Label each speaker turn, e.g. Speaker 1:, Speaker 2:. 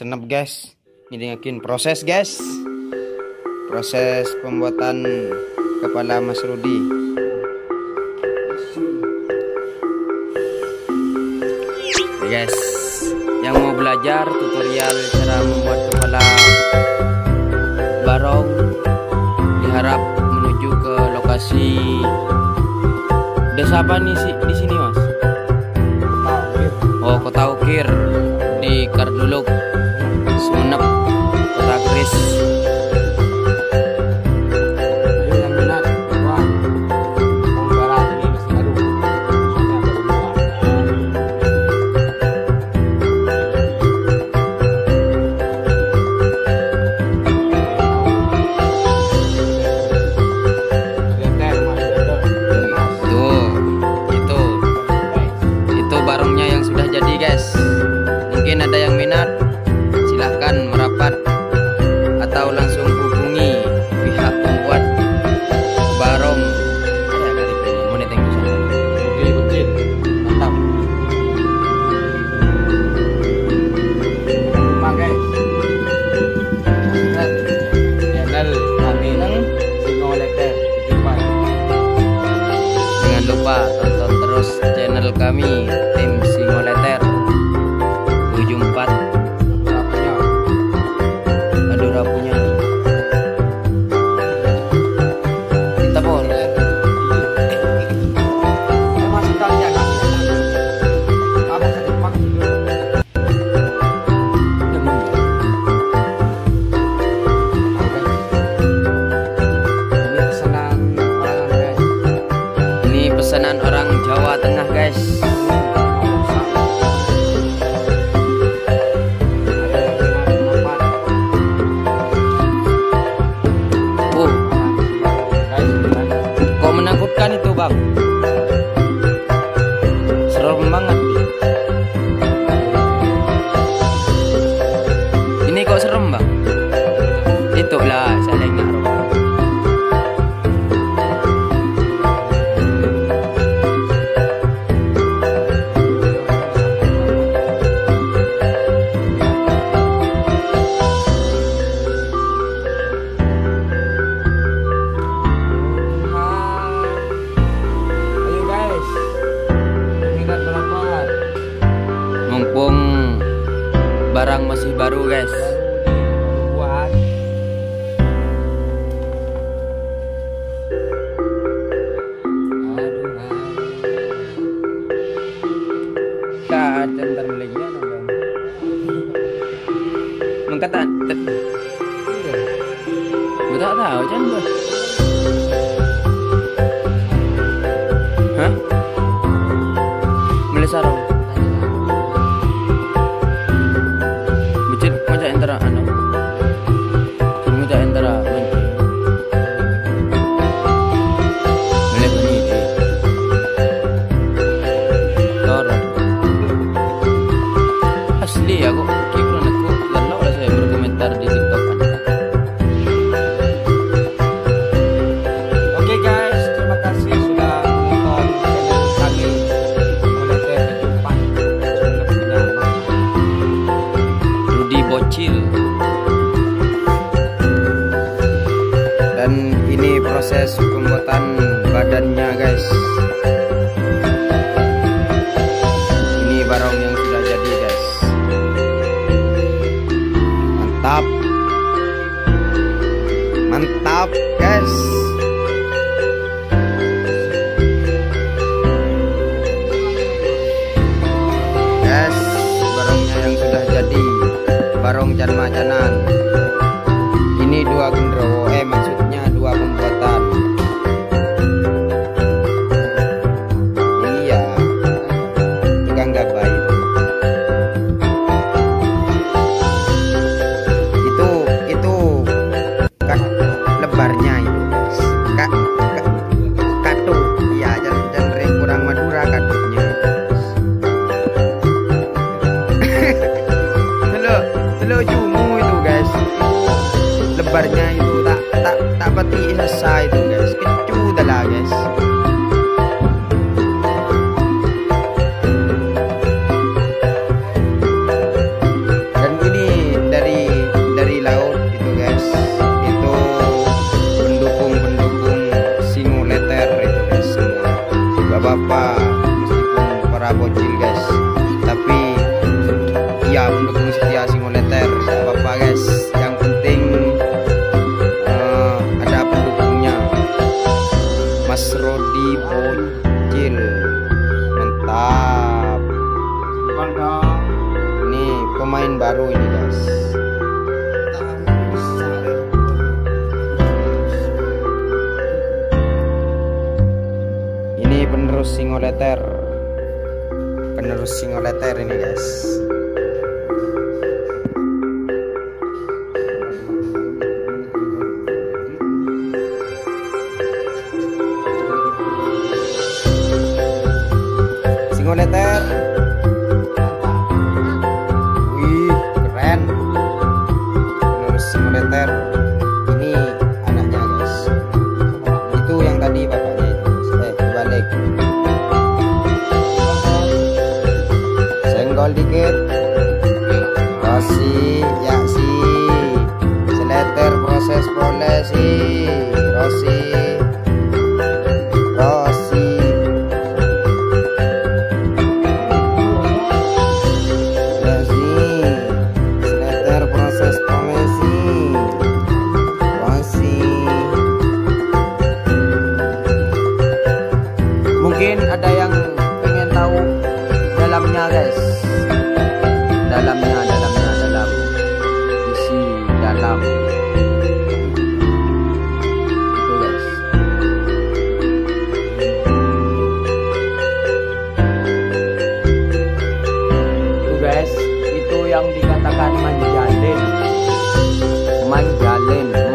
Speaker 1: senep guys. Ngidingakin proses guys. Proses pembuatan kepala Mas Rudi. Guys, yang mau belajar tutorial cara membuat kepala barong diharap menuju ke lokasi desa apa nih sih di sini Mas? Oh, Kota Ukir di Karduluk, Sumenep, Kota Kris. Mungkin ada yang minat, silahkan merapat atau langsung hubungi pihak pembuat barong. Mantap. Channel kami Singoletter. Jangan lupa tonton terus channel kami tim Singoletter. 74 Madura punya kita boleh masih kalian apa sedepak ini pesanan orang Jawa Tengah guys. Menakutkan itu bang, serem banget. Ini kok serem bang? Itulah saling ngaruh. Mumpung barang masih baru guys. Mengkata gue tak tahu kan gue. Hah? Melisarong. Antara anu suruh antara melek ini orang asli aku kira aku lalu lah saya berkomentar di TikTok Anda. Oke guys, terima kasih sudah menonton channel kami Singoletter Kejupan Rudi Bocil. Dan ini proses pembuatan badannya guys. Ini barong yang sudah jadi guys. Mantap. Mantap guys. Guys, barongnya yang sudah jadi. Barong janmajanan. Ini 2 genderuwo, maksudnya 2 pembuatan. Iya, tukang gabai itu lebarnya itu katu. Iya, genre kurang Madura katunya. Telo jumu itu guys, lebarnya itu tak pati selesai itu guys, kecu dah guys. Mas Rodi Bocil, mantap. Ini pemain baru ini guys. Ini penerus Singoleter, ini guys. Singoleter, wih keren. Penerus Singoleter, ini anaknya guys. Itu yang tadi bapaknya itu. Balik. Senggol dikit. Rosi, ya si. Seleter proses polisi. Rosi. Mungkin ada yang pengen tahu dalamnya guys, dalam isi dalam itu guys. Itu guys, itu yang dikatakan manjalin